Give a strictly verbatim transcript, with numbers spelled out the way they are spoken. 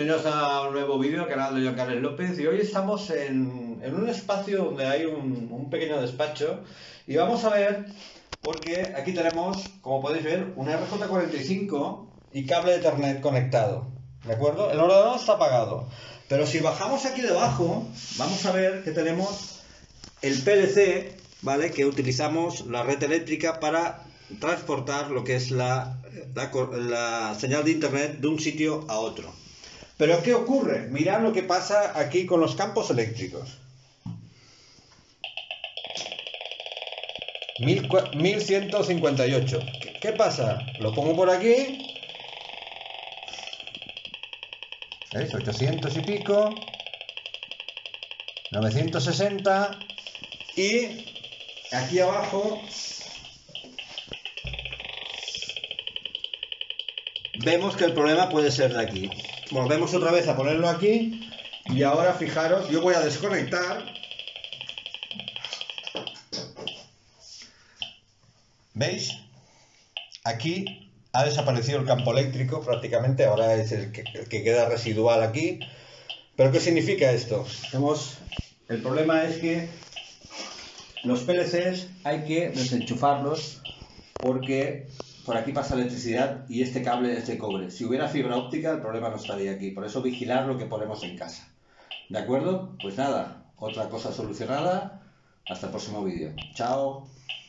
bienvenidos a un nuevo vídeo al canal de Joan Carles López. Y hoy estamos en, en un espacio donde hay un, un pequeño despacho y vamos a ver, porque aquí tenemos, como podéis ver, una R J cuarenta y cinco y cable de Ethernet conectado, ¿de acuerdo? El ordenador está apagado, pero si bajamos aquí debajo vamos a ver que tenemos el P L C, ¿vale? Que utilizamos la red eléctrica para transportar lo que es la, la, la señal de internet de un sitio a otro. Pero ¿qué ocurre? Mirad lo que pasa aquí con los campos eléctricos. mil ciento cincuenta y ocho. ¿Qué, qué pasa? Lo pongo por aquí. ¿Veis? ochocientos y pico. novecientos sesenta. Y aquí abajo vemos que el problema puede ser de aquí. Volvemos otra vez a ponerlo aquí. Y ahora fijaros, yo voy a desconectar. ¿Veis? Aquí ha desaparecido el campo eléctrico prácticamente. Ahora es el que, el que queda residual aquí. ¿Pero qué significa esto? Hemos... El problema es que los P L Cs hay que desenchufarlos porque por aquí pasa electricidad y este cable es de cobre. Si hubiera fibra óptica el problema no estaría aquí. Por eso vigilar lo que ponemos en casa. ¿De acuerdo? Pues nada, otra cosa solucionada. Hasta el próximo vídeo. Chao.